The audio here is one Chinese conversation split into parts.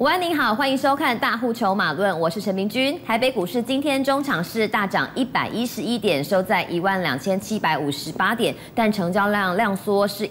午安您好，欢迎收看大户筹码论，我是陈明君。台北股市今天中场是大涨111点，收在12758点，但成交量量缩是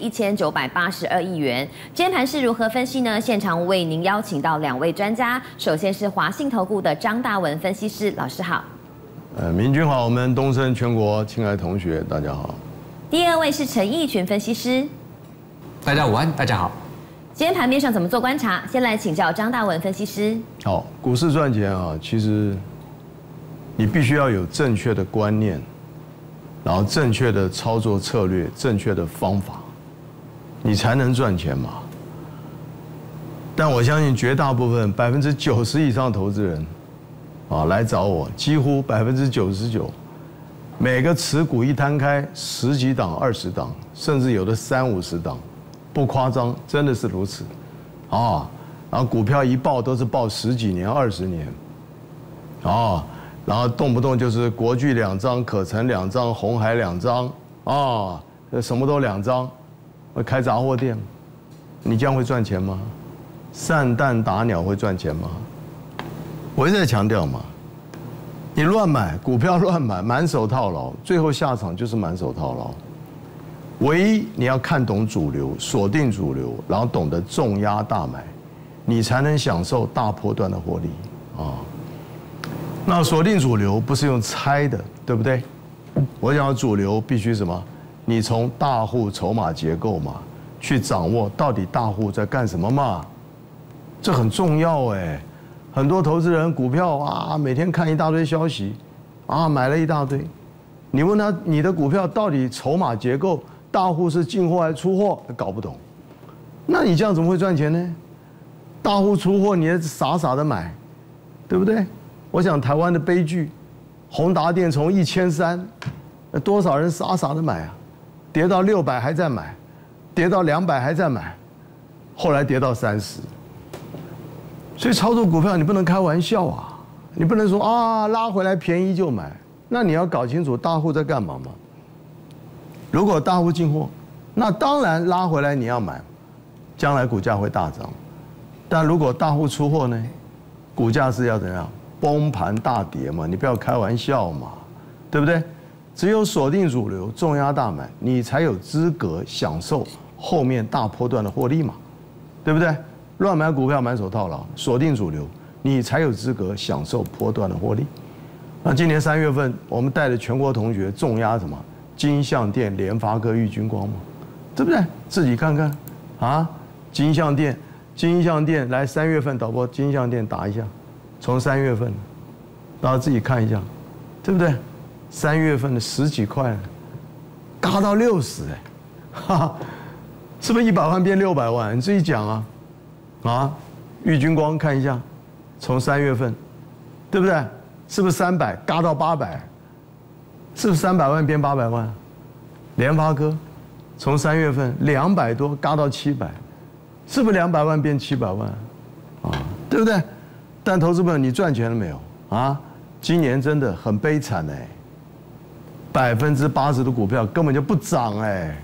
1982亿元。今天盘势如何分析呢？现场为您邀请到2位专家，首先是华信投顾的张大文分析师，老师好。 明君好，我们东升全国亲爱的同学大家好。 第二位是陈义群分析师， 大家午安，大家好。 今天盘面上怎么做观察？先来请教张大文分析师。 好，股市赚钱啊，其实你必须要有正确的观念，然后正确的操作策略，正确的方法，你才能赚钱嘛。但我相信绝大部分90%以上的投资人啊来找我，几乎99%，每个持股一摊开10几档、20档，甚至有的30、50档。不夸张，真的是如此，啊，然后股票一报都是报10几年、20年，啊，然后动不动就是国巨2张、可成2张、鸿海2张，啊，什么都2张，会开杂货店，你这样会赚钱吗？散弹打鸟会赚钱吗？我一直在强调嘛，你乱买股票乱买，满手套牢，最后下场就是满手套牢。唯一你要看懂主流，锁定主流，然后懂得重压大买，你才能享受大波段的获利啊。那锁定主流不是用猜的，对不对？我讲主流必须什么？你从大户筹码结构嘛，去掌握到底大户在干什么嘛，这很重要哎。很多投资人股票啊，每天看一大堆消息，啊，买了一大堆，你问他你的股票到底筹码结构？大户是进货还是出货，搞不懂，那你这样怎么会赚钱呢？大户出货，你也傻傻的买，对不对？我想台湾的悲剧，宏达电从1300，多少人傻傻的买啊？跌到600还在买，跌到200还在买，后来跌到30。所以操作股票你不能开玩笑啊，你不能说啊拉回来便宜就买，那你要搞清楚大户在干嘛嘛。如果大户进货，那当然拉回来你要买，将来股价会大涨。但如果大户出货呢，股价是要怎样？崩盘大跌嘛，你不要开玩笑嘛，对不对？只有锁定主流，重压大买，你才有资格享受后面大波段的获利嘛，对不对？乱买股票满手套牢，锁定主流，你才有资格享受波段的获利。那今年3月份，我们带着全国同学重压什么？金像电、联发科、玉晶光嘛，对不对？自己看看，啊，金像电来3月份导播金像电打一下，从3月份，大家自己看一下，对不对？3月份的10几块，嘎到60哎，哈哈，是不是100万变600万？你自己讲啊，啊，玉晶光看一下，从3月份，对不对？是不是300嘎到800？是不是300万变800万？联发科从3月份200多嘎到700，是不是200万变700万？啊，对不对？但投资朋友，你赚钱了没有啊？今年真的很悲惨哎，80%的股票根本就不涨哎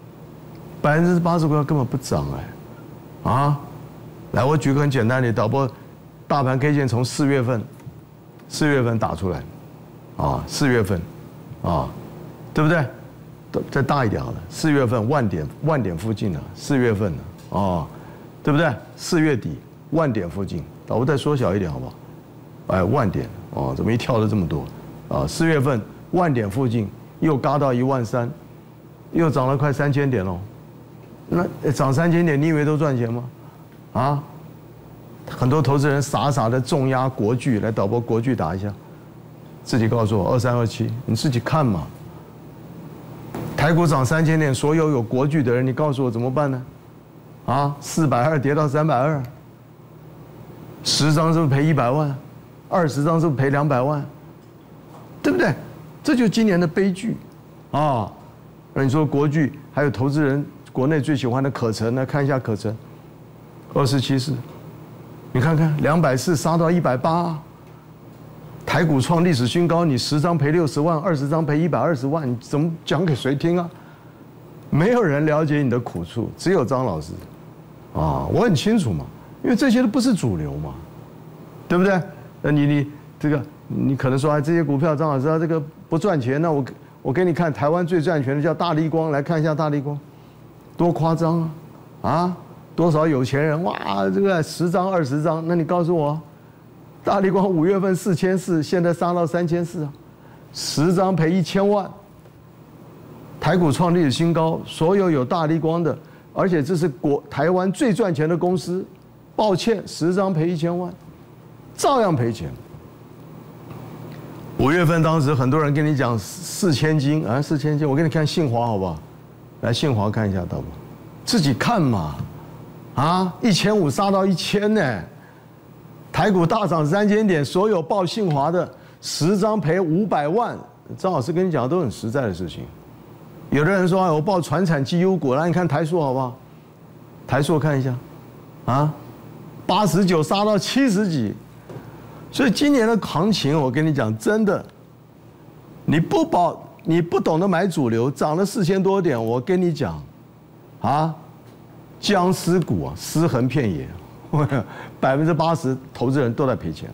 ，80%股票根本不涨哎，啊，来，我举个很简单的，导播，大盘 K 线从4月份打出来，啊，4月份。啊，对不对？再大一点好了，4月份万点附近了，4月份了啊，对不对？4月底万点附近，我再缩小一点好不好？哎，万点哦，怎么一跳了这么多？啊，4月份万点附近又嘎到13000，又涨了快3000点喽。那涨3000点，你以为都赚钱吗？啊，很多投资人傻傻的重压国巨，来导播国巨打一下。自己告诉我2327，你自己看嘛。台股涨3000点，所有有国巨的人，你告诉我怎么办呢？啊，420跌到320，10张是不是赔100万？20张是不是赔200万？对不对？这就是今年的悲剧啊！那你说国巨还有投资人国内最喜欢的可成呢？看一下可成，274，你看看240杀到180。台股创历史新高，你10张赔60万，20张赔120万，你怎么讲给谁听啊？没有人了解你的苦处，只有张老师，啊，我很清楚嘛。 因为这些都不是主流嘛，对不对？那你可能说这些股票，张老师这个不赚钱，那我给你看台湾最赚钱的叫大立光，来看一下大立光，多夸张啊！多少有钱人哇，这个10张20张，那你告诉我，大立光5月份4400，现在杀到3400啊，10张赔1000万，台股创历史新高，所有大立光的，而且这是台湾最赚钱的公司，抱歉，10张赔1000万，照样赔钱。5月份当时很多人跟你讲4000金啊，4000金，我给你看信华好不好？来信华看一下，导播，自己看嘛。啊，1500杀到1000呢，台股大涨3千点，所有报信华的10张赔500万。张老师跟你讲的都很实在的事情。有的人说，我报传产绩优股，来你看台塑好不好？台塑看一下，啊，89杀到70几，所以今年的行情，我跟你讲，真的，你不懂得买主流，涨了4000多点，我跟你讲，啊。僵尸股啊，尸横遍野，80%投资人都在赔钱，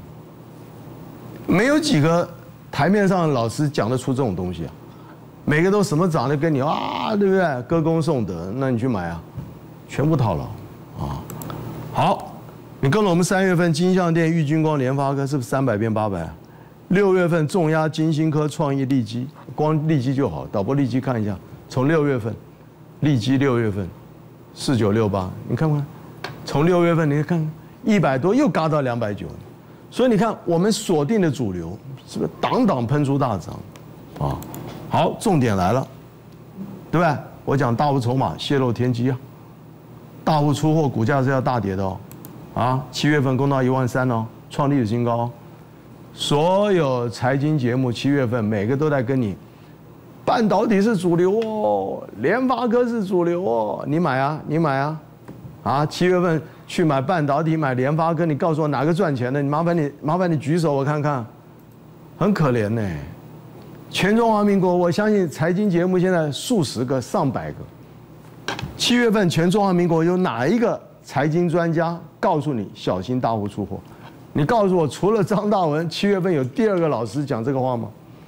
没有几个台面上的老师讲得出这种东西啊，每个都什么涨的跟你啊，对不对？歌功颂德，那你去买啊，全部套牢啊。好，你跟了我们3月份金像电、玉晶光、联发科是不是300变800？6月份重压金星科、创意、利基，光利基就好，导播利基看一下，从6月份，利基6月份。4968，你看看，从6月份你看100多又嘎到290，所以你看我们锁定的主流是不是档档喷出大涨啊？好，重点来了，对不对？我讲大户筹码泄露天机啊，大户出货股价是要大跌的哦，啊，7月份攻到13000哦，创历史新高，所有财经节目7月份每个都在跟你。半导体是主流哦，联发科是主流哦，你买啊，你买啊，啊，7月份去买半导体，买联发科，你告诉我哪个赚钱的？你麻烦你举手我看看，很可怜呢。全中华民国，我相信财经节目现在数十个、上百个。7月份全中华民国有哪一个财经专家告诉你小心大户出货？你告诉我，除了张大文，7月份有第2个老师讲这个话吗？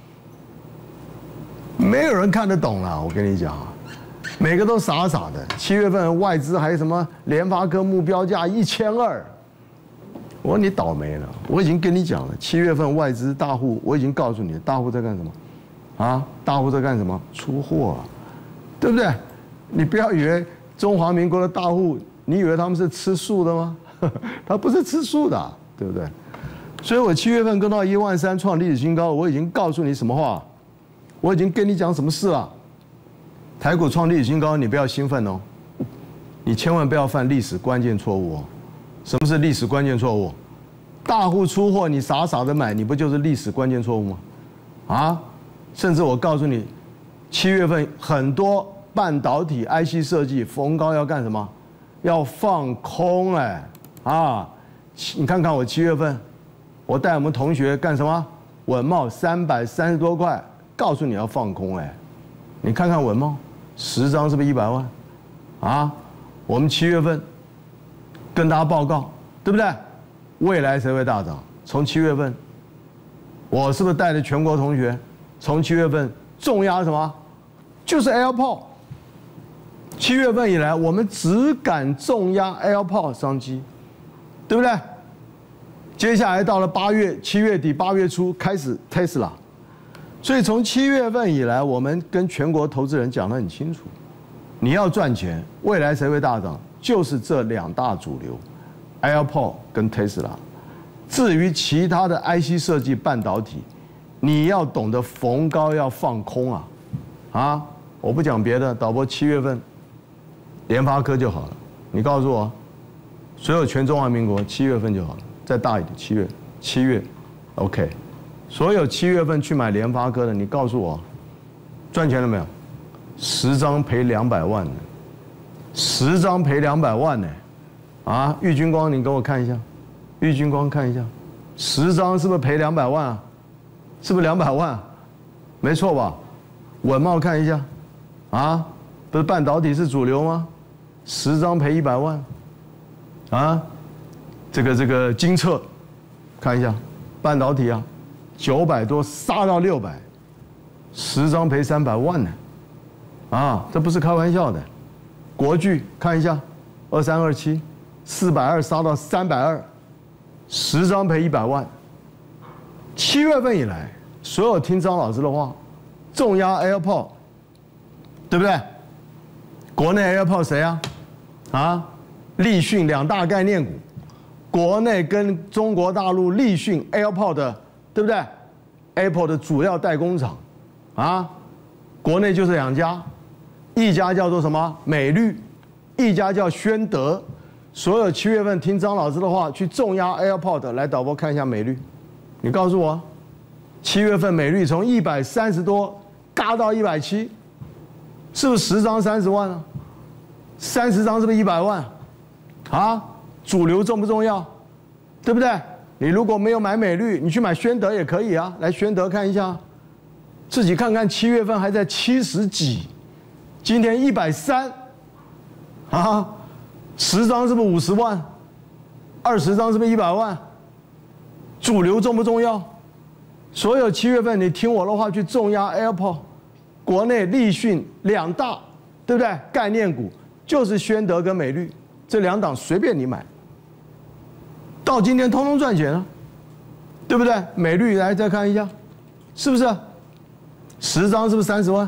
没有人看得懂啦，我跟你讲，每个都傻傻的。7月份外资还有什么联发科目标价1200，我说你倒霉了。我已经跟你讲了，7月份外资大户，我已经告诉你，大户在干什么？啊，大户在干什么？出货，对不对？你不要以为中华民国的大户，你以为他们是吃素的吗？他不是吃素的，对不对？所以我7月份跟到13000创历史新高，我已经告诉你什么话？我已经跟你讲什么事了？台股创历史新高，你不要兴奋哦，你千万不要犯历史关键错误哦。什么是历史关键错误？大户出货，你傻傻的买，你不就是历史关键错误吗？啊，甚至我告诉你，7月份很多半导体 IC 设计逢高要干什么？要放空哎啊！你看看我7月份，我带我们同学干什么？稳懋330多块。告诉你要放空哎，你看看稳懋，10张是不是100万？啊，我们7月份跟大家报告，对不对？未来谁会大涨？从7月份，我是不是带着全国同学，从7月份重压什么？就是 AirPods。7月份以来，我们只敢重压 AirPods 商机，对不对？接下来到了7月底8月初开始 Tesla。所以从7月份以来，我们跟全国投资人讲得很清楚，你要赚钱，未来谁会大涨？就是这2大主流 ，AirPods 跟 Tesla。至于其他的 IC 设计半导体，你要懂得逢高要放空啊！啊，我不讲别的，导播7月份，联发科就好了。你告诉我，所有全中华民国7月份就好了，再大一点，7月 ，OK。所有7月份去买联发科的，你告诉我，赚钱了没有？10张赔200万呢，10张赔200万呢，啊，玉晶光你给我看一下，玉晶光看一下，10张是不是赔200万啊？是不是200万？没错吧？稳懋看一下，啊，不是半导体是主流吗？10张赔100万， 啊，这个精测，看一下，半导体啊，900多杀到600，10张赔300万呢，啊，这不是开玩笑的。国巨看一下，2327，420杀到320，10张赔100万。7月份以来，所有听张老师的话，重压 AirPod， 对不对？国内 AirPod 谁啊？啊，立讯2大概念股，国内跟中国大陆立讯 AirPod 的，对不对 ？Apple 的主要代工厂，啊，国内就是2家，一家叫做什么？美律，一家叫宣德。所有7月份听张老师的话，去重压 AirPod， 来导播看一下美律，你告诉我，7月份美律从130多嘎到170，是不是10张30万啊？30张是不是100万？啊，主流重不重要？对不对？你如果没有买美律，你去买宣德也可以啊。来宣德看一下，自己看看7月份还在70几，今天130，啊，10张是不是50万？20张是不是100万？主流重不重要？所有7月份你听我的话去重压 AirPod， 国内立讯2大，对不对？概念股就是宣德跟美律这2档随便你买，到今天通通赚钱了，对不对？美律来再看一下，是不是？10张是不是30万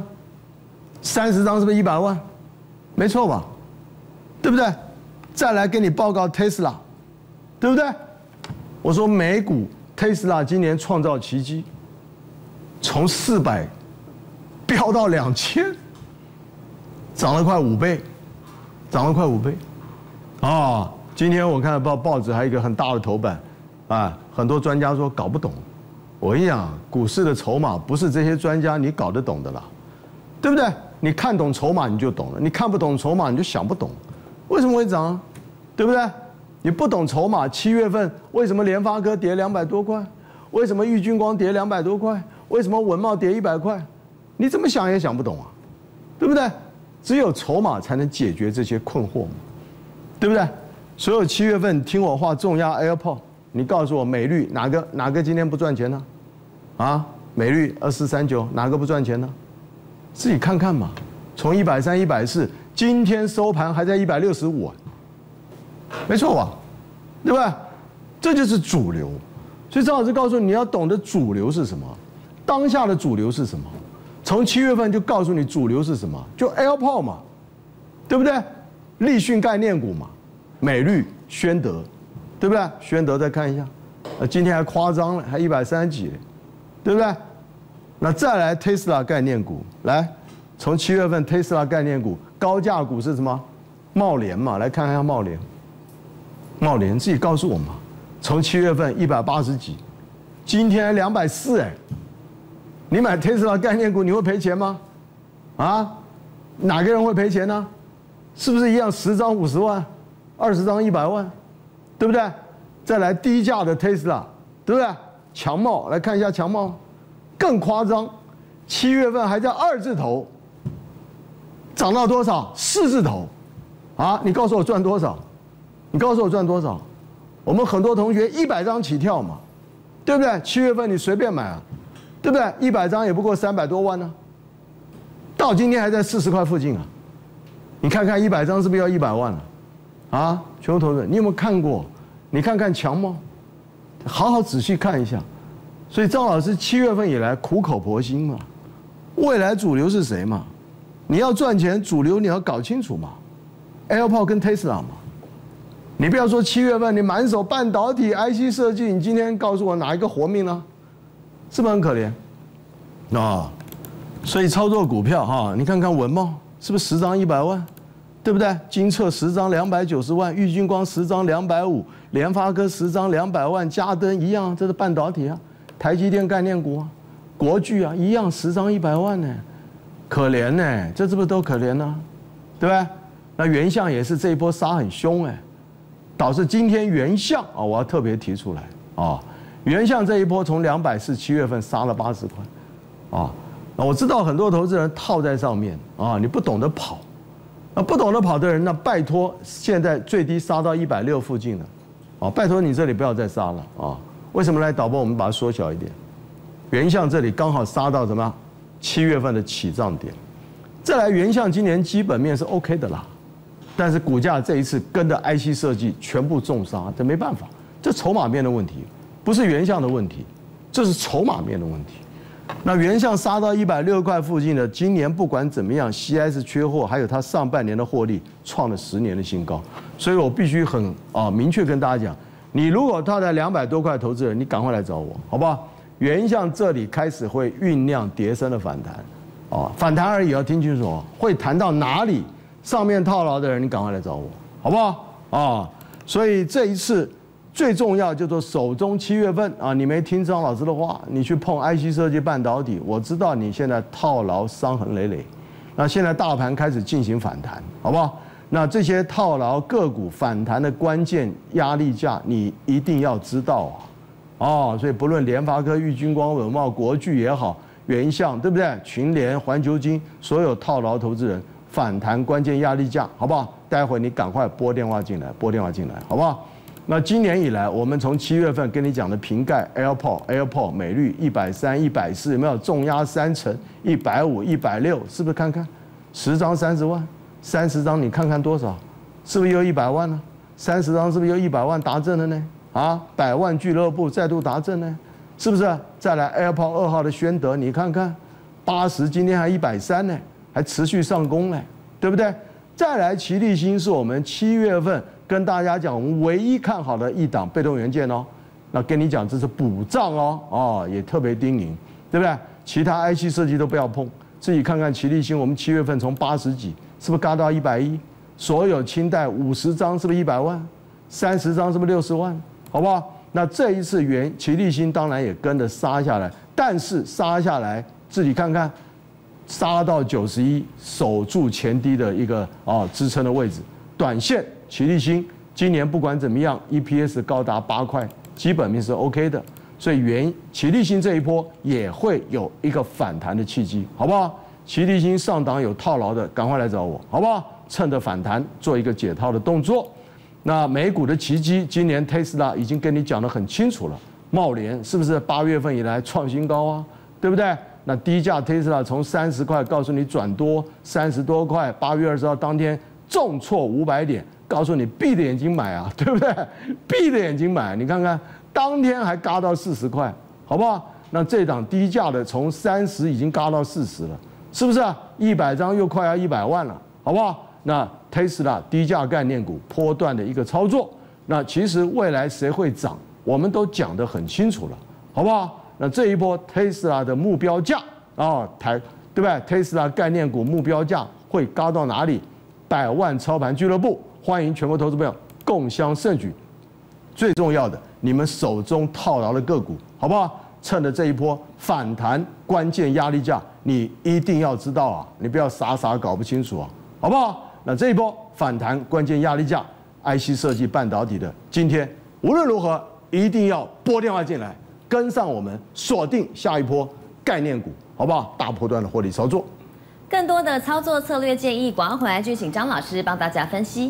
？30张是不是100万？没错吧？对不对？再来给你报告 Tesla， 对不对？我说美股 Tesla 今年创造奇迹，从400飙到2000，涨了快5倍，涨了快5倍。啊，今天我看报纸还有一个很大的头版，啊，很多专家说搞不懂。我跟你讲，股市的筹码不是这些专家你搞得懂的啦，对不对？你看懂筹码你就懂了，你看不懂筹码你就想不懂，为什么会涨啊？对不对？你不懂筹码，7月份为什么联发科跌200多块？为什么玉晶光跌200多块？为什么文茂跌100块？你怎么想也想不懂啊，对不对？只有筹码才能解决这些困惑嘛，对不对？所有7月份听我话重压 AirPod， 你告诉我美律哪个今天不赚钱呢？啊，美律2439哪个不赚钱呢？自己看看嘛，从130、140，今天收盘还在165啊，没错吧？对不对？这就是主流。所以张老师告诉你要懂得主流是什么，当下的主流是什么。从7月份就告诉你主流是什么，就 AirPod 嘛，对不对？立讯概念股嘛，美律、宣德，对不对？宣德再看一下，今天还夸张了，还130几，对不对？那再来 Tesla 概念股，来，从7月份 Tesla 概念股高价股是什么？茂联嘛，来看看茂联。茂联自己告诉我嘛，从7月份180几，今天240哎，你买 Tesla 概念股你会赔钱吗？啊，哪个人会赔钱呢？是不是一样10张50万，20张100万，对不对？再来低价的 Tesla， 对不对？强茂来看一下强茂。更夸张，7月份还在2字头，涨到多少？4字头，啊！你告诉我赚多少？你告诉我赚多少？我们很多同学100张起跳嘛，对不对？7月份你隨便買啊，對不對？100張也不過300多萬呢，到今天還在40塊附近啊！你看看100張是不是要100萬了？啊，全國投資人，你有沒有看過？你看看強茂，好好仔細看一下。所以張老師7月份以來苦口婆心嘛，未來主流是誰嘛？你要賺錢，主流你要搞清楚嘛。AirPod 跟 Tesla 嘛，你不要說7月份你滿手半導體 IC 設計，你今天告訴我哪一個活命呢？是不是很可憐？啊，所以操作股票哈，你看看文茂是不是10張100萬，對不對？精測10張290萬，玉晶光10張250，聯發科10張200萬，嘉登一樣，這是半導體啊。台積電概念股啊，國巨啊，一樣10張100萬呢，可憐呢，這是不是都可憐呢？對不對？那原相也是這一波殺很兇哎，導致今天原相啊，我要特別提出來啊，原相這一波從240 7月份殺了80塊，啊，那我知道很多投資人套在上面啊，你不懂得跑， 那不懂得跑的人，那拜托，现在最低杀到160附近了，啊，拜托你这里不要再杀了啊！为什么来导播？我们把它缩小一点，原相这里刚好杀到什么？7月份的起涨点。再来，原相今年基本面是 OK 的啦，但是股价这一次跟着 IC 设计全部重杀，这没办法，这筹码面的问题，不是原相的问题，这是筹码面的问题。那原相杀到160块附近的，今年不管怎么样 ，CS 缺货，还有它上半年的获利创了10年的新高，所以我必须很明确跟大家讲，你如果套在200多块，投资人你赶快来找我，好不好？原相这里开始会酝酿跌升的反弹，反弹而已，要听清楚哦，会弹到哪里？上面套牢的人，你赶快来找我，好不好？所以这一次。最重要叫做手中7月份啊，你没听张老师的话，你去碰 IC 设计半导体，我知道你现在套牢伤痕累累。那现在大盘开始进行反弹，好不好？那这些套牢个股反弹的关键压力价，你一定要知道啊！所以不论联发科、玉晶光、伟茂、国巨也好，原相对不对？群联、环球晶，所有套牢投资人反弹关键压力价，好不好？待会你赶快拨电话进来，好不好？那今年以来，我们从7月份跟你讲的瓶盖 AirPod 美率130、140，有没有重压3成？150、160，是不是？看看，10张30万，30张你看看多少？是不是又100万呢？30张是不是又100万达阵了呢？啊，100万俱乐部再度达阵呢？是不是？再来 AirPod 2号的宣德，你看看，80今天还130呢，还持续上攻呢，对不对？再来奇力新是我们7月份。跟大家讲，我们唯一看好的一档被动元件哦，那跟你讲这是补涨哦，也特别叮咛，对不对？其他 IC 设计都不要碰，自己看看奇力新，我们7月份从80几，是不是嘎到110？所有清代50张是不是100万？30张是不是60万？好不好？那这一次奇力新当然也跟着杀下来，但是杀下来自己看看，杀到91，守住前低的一个支撑的位置，短线。奇力新今年不管怎么样 ，EPS 高达8块，基本面是 OK 的，所以奇力新这一波也会有一个反弹的契机，好不好？奇力新上档有套牢的，赶快来找我，好不好？趁着反弹做一个解套的动作。那美股的奇迹，今年 Tesla 已经跟你讲得很清楚了，茂联是不是8月份以来创新高啊？对不对？那低价 Tesla 从30块告诉你转多30多块，8月20号当天重挫500点。告诉你闭着眼睛买啊，对不对？闭着眼睛买，你看看当天还嘎到40块，好不好？那这档低价的从30已经嘎到40了，是不是？100张又快要100万了，好不好？那 Tesla 低价概念股波段的一个操作，那其实未来谁会涨，我们都讲得很清楚了，好不好？那这一波 Tesla 的目标价对不对 ？Tesla 概念股目标价会嘎到哪里？100万操盘俱乐部。欢迎全国投资朋友共襄盛举，最重要的，你们手中套牢的个股，好不好？趁着这一波反弹关键压力价，你一定要知道啊，你不要傻傻搞不清楚啊，好不好？那这一波反弹关键压力价 ，IC 设计半导体的，今天无论如何一定要拨电话进来，跟上我们，锁定下一波概念股，好不好？大波段的获利操作。 更多的操作策略建议，广告回来就请张老师帮大家分析。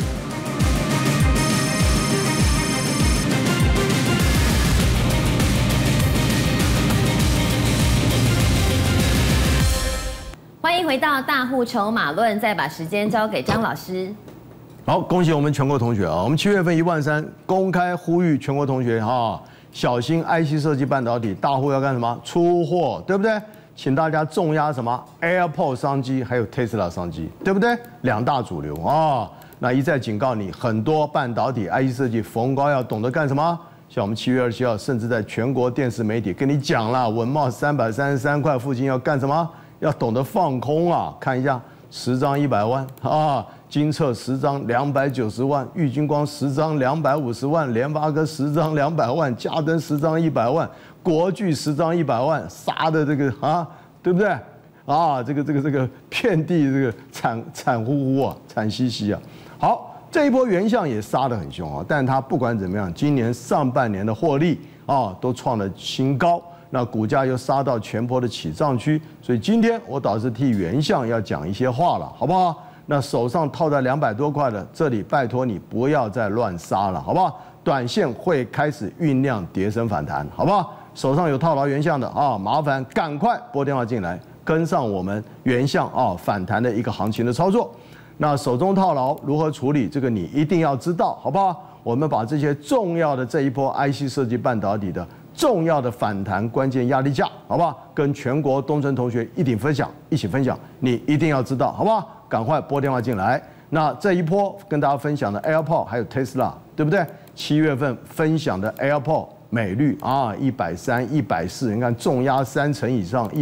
欢迎回到大户筹码论，再把时间交给张老师。 好，恭喜我们全国同学啊！我们7月份13000公开呼吁全国同学小心 IC 设计半导体大户要干什么？出货，对不对？请大家重压什么 AirPod 商机，还有 Tesla 商机，对不对？2大主流啊！那一再警告你，很多半导体 IC 设计逢高要懂得干什么？像我们7月27号，甚至在全国电视媒体跟你讲了，文茂333块附近要干什么？要懂得放空啊！看一下，10张100万啊，精测10张290万，玉晶光10张250万，联发科10张200万，嘉登10张100万，国巨10张100万，杀的这个对不对？这个遍地这个惨呼呼啊，惨兮兮啊！好，这一波原相也杀得很凶啊，但它不管怎么样，今年上半年的获利都创了新高。那股价又杀到前波的起涨区，所以今天我倒是替原相要讲一些话了，好不好？ 那手上套在200多块的，这里拜托你不要再乱杀了，好不好？短线会开始酝酿跌升反弹，好不好？手上有套牢原相的啊，麻烦赶快拨电话进来，跟上我们原相啊反弹的一个行情的操作。那手中套牢如何处理？这个你一定要知道，好不好？我们把这些重要的这一波 IC 设计半导体的重要的反弹关键压力价，好不好？跟全国东升同学一起分享，你一定要知道，好不好？赶快拨电话进来。那这一波跟大家分享的 AirPods 还有 Tesla， 对不对？7月份分享的 AirPods 美率啊，130、140，你看重压3成以上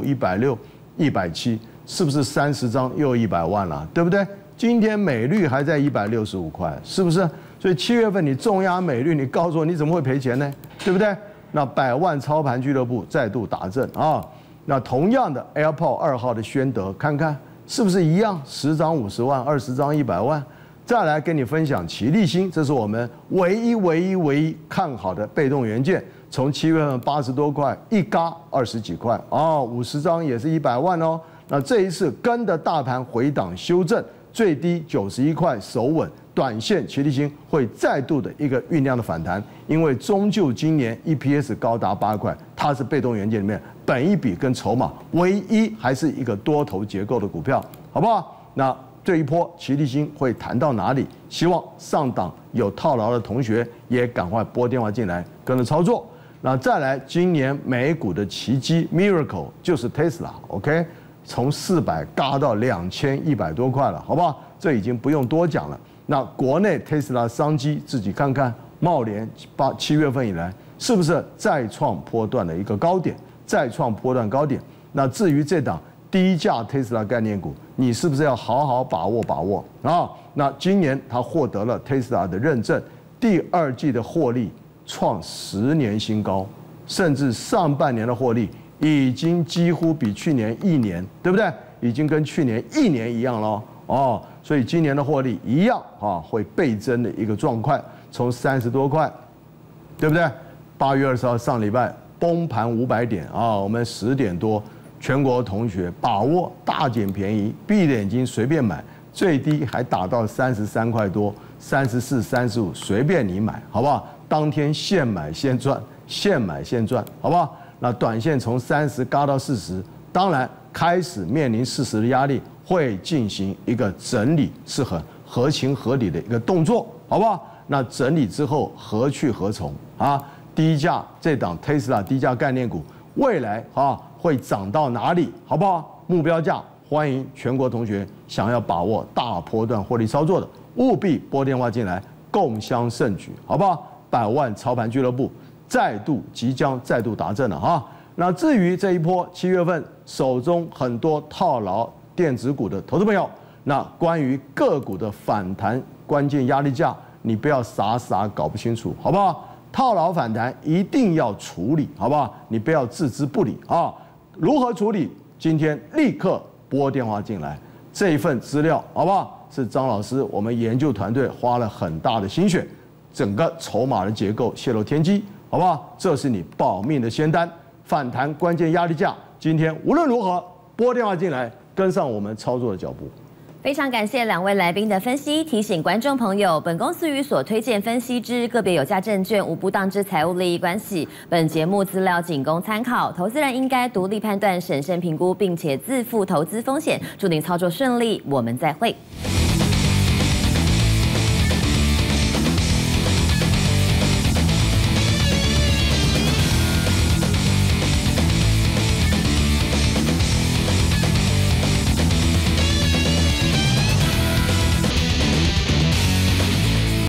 ，150、160、170，是不是30张又100万了？对不对？今天美率还在165块，是不是？所以7月份你重压美率，你告诉我你怎么会赔钱呢？对不对？那100万操盘俱乐部再度打正啊！那同样的 AirPods 2号的宣德，看看是不是一样？10张50万，20张100万。再来跟你分享奇力新，这是我们唯一看好的被动元件，从7月份80多块一嘎20几块啊，50张也是100万哦。那这一次跟着大盘回档修正，最低91块守稳。短线奇力新会再度的一个酝酿的反弹，因为终究今年 EPS 高达8块，它是被动元件里面本益比跟筹码唯一还是一个多头结构的股票，好不好？那这一波奇力新会谈到哪里？希望上档有套牢的同学也赶快拨电话进来跟着操作。那再来，今年美股的奇迹 Miracle 就是 Tesla，OK， 从400嘎到2100多块了，好不好？这已经不用多讲了。那国内 Tesla 商机自己看看，茂联7月份以来是不是再创波段的一个高点？再创波段高点。那至于这档低价 Tesla 概念股，你是不是要好好把握啊？那今年它获得了 Tesla 的认证，第2季的获利创10年新高，甚至上半年的获利已经几乎比去年1年，对不对？已经跟去年1年一样了哦。所以今年的获利一样啊，会倍增的一个状况，从30多块，对不对？8月20号上礼拜崩盘500点啊，我们10点多，全国同学把握大捡便宜，闭着眼睛随便买，最低还打到33块多，34、35随便你买，好不好？当天现买现赚，现买现赚，好不好？那短线从30嘎到40，当然开始面临40的压力。会进行一个整理，是很合情合理的一个动作，好不好？那整理之后何去何从啊？低价这档 Tesla 低价概念股，未来啊会涨到哪里？好不好？目标价，欢迎全国同学想要把握大波段获利操作的，务必拨电话进来，共襄盛举，好不好？100万操盘俱乐部即将再度达阵了哈。那至于这一波7月份手中很多套牢电子股的投资朋友，那关于个股的反弹关键压力价，你不要傻搞不清楚，好不好？套牢反弹一定要处理，好不好？你不要置之不理啊！如何处理？今天立刻拨电话进来，这一份资料好不好？是张老师我们研究团队花了很大的心血，整个筹码的结构泄露天机，好不好？这是你保命的仙丹，反弹关键压力价，今天无论如何拨电话进来。跟上我们操作的脚步。 非常感谢2位来宾的分析。提醒观众朋友，本公司与所推荐分析之个别有价证券无不当之财务利益关系。本节目资料仅供参考，投资人应该独立判断、审慎评估，并且自负投资风险。祝您操作顺利，我们再会。